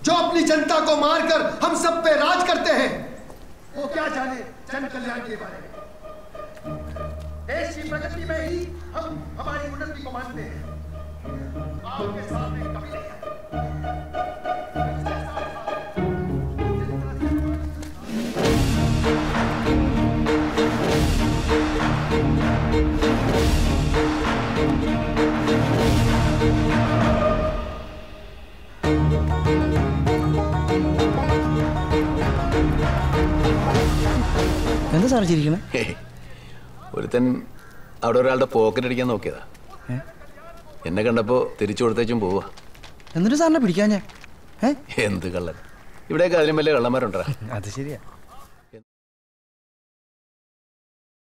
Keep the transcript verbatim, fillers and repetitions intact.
जो अपनी जनता को मारकर हम सब पे राज करते हैं, वो क्या जाने जन कल्याण के बारे में। देश की प्रगति में ही हम हमारी उन्नति को मानते हैं। आपके सामने कभी नहीं है। എന്താ സാർ ചിരിക്കണേ? ഒരുത്തൻ അവിടെ ഒരാളുടെ പോക്കറ്റ് അടിക്കാൻ നോക്കിയതാ. എന്നെ കണ്ടപ്പോ തിരിച്ചു കൊടുത്തേച്ചും പോവാ. എന്നിട്ട് സാറിനെ പിടിക്കാൻ ഞാൻ എന്ത് കള്ളൻ? ഇവിടെയൊക്കെ അതിലും വലിയ കള്ളന്മാരുണ്ടാ. അത് ശരിയാ.